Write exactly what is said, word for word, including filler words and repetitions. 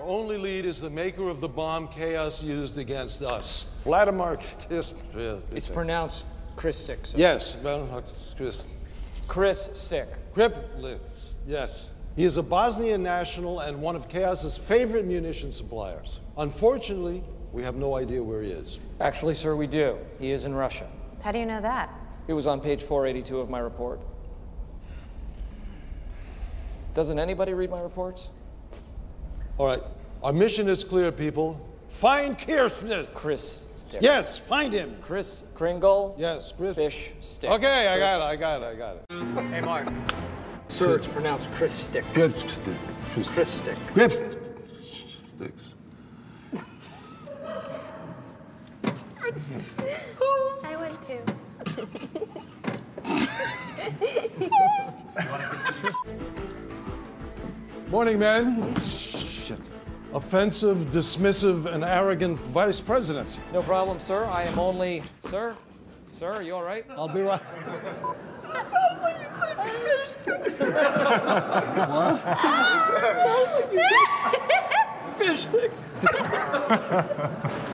only lead is the maker of the bomb Chaos used against us. Vladimir Kris. It's pronounced Kris Stick, sir. Yes, Vladimir Kris. Kris Stick. Kriplitz, yes. He is a Bosnian national and one of Chaos's favorite munition suppliers. Unfortunately, we have no idea where he is. Actually, sir, we do. He is in Russia. How do you know that? It was on page four eighty-two of my report. Doesn't anybody read my reports? All right, our mission is clear, people. Find Kris. Kris Stick. Yes, find him. Kris Kringle. Yes, Kris. Fish Stick. Okay, I Kris got it, I got it, I got it. Hey, Mark. Sir, it's pronounced Kris Stick. Good stick. Kris Stick. Kris sticks. I went too. Morning, men. Shit. Offensive, dismissive, and arrogant vice president. No problem, sir. I am only... Sir? Sir, are you all right? I'll be right. It sounded like you said fish sticks. What? It sounded like you said fish sticks.